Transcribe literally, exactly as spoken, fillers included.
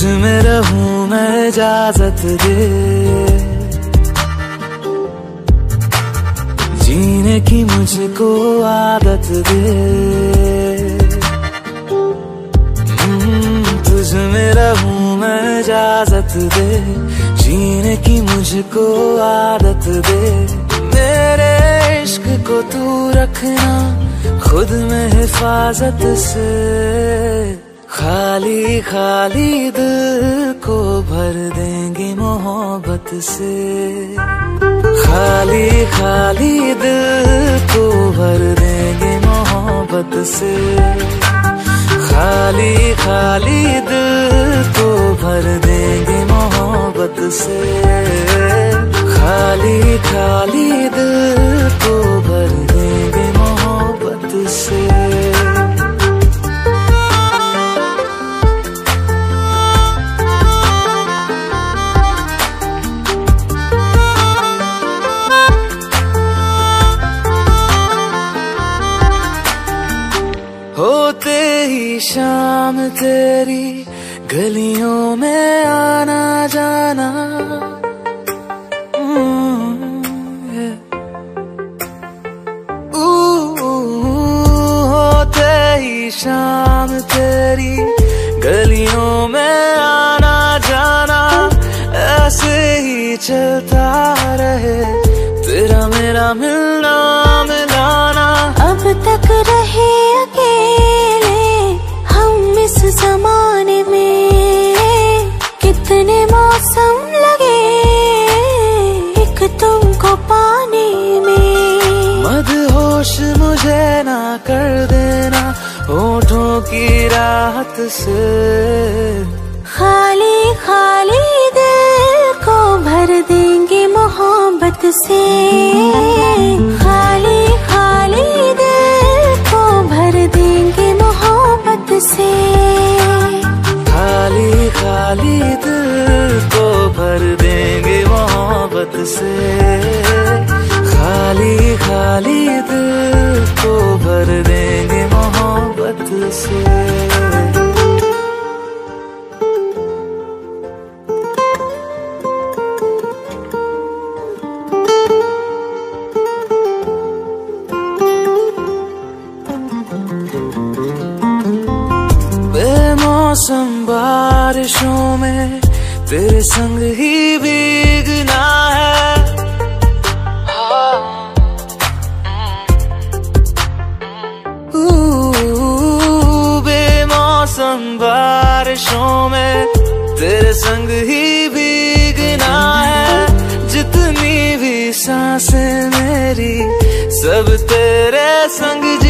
तुझ में रहूं मैं इजाजत दे, जीने की मुझको आदत दे। तुझ में रहूं मैं इजाजत दे, जीने की मुझको आदत दे। मेरे इश्क को तू रखना खुद में हिफाजत से, खाली खाली दिल को भर देंगे मोहब्बत से। खाली खाली दिल को भर देंगे मोहब्बत से, खाली खाली दिल को भर देंगे मोहब्बत से। खाली खाली दिल को भर देंगे मोहब्बत से। होते ही शाम तेरी गलियों में आना जाना, होते ही शाम तेरी गलियों में आना जाना, ऐसे ही चलता रहे तेरा मेरा मिलना मिलाना। अब तक रहे अकेले हम इस जमाने में, कितने मौसम लगे एक तुमको पाने में। मदहोश मुझे ना कर देना होठों की राहत से, खाली खाली दिल को भर देंगे मोहब्बत से। खाली खाली दिल को भर देंगे मोहब्बत से। खाली खाली दिल को भर देंगे मोहब्बत से। खाली खाली दिल को भर देंगे मोहब्बत से। बेमौसम बारिशों में तेरे संग ही भीगना है, बेमौसम बारिशों में तेरे संग ही भीगना है। जितनी भी सांसें मेरी सब तेरे संग